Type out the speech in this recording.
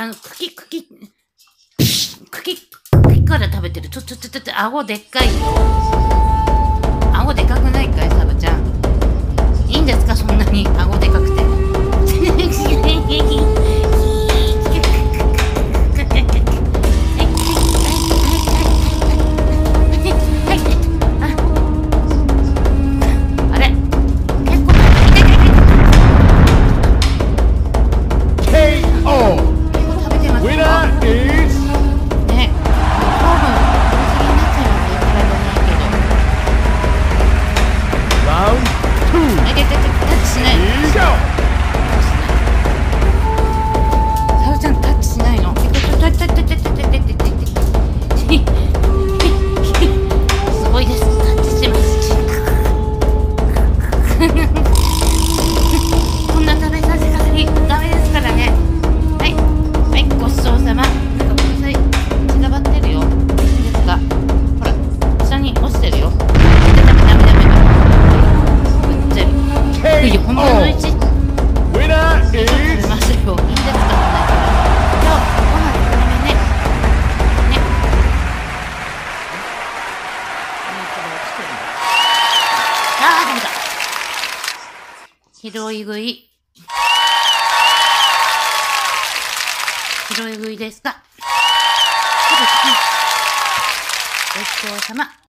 茎から食べてる。顎でっかいよ。顎でかくないかい、サブちゃん。いいんですか、そんなに顎でかくて。拾い食い。拾い食いですか？ごちそうさま。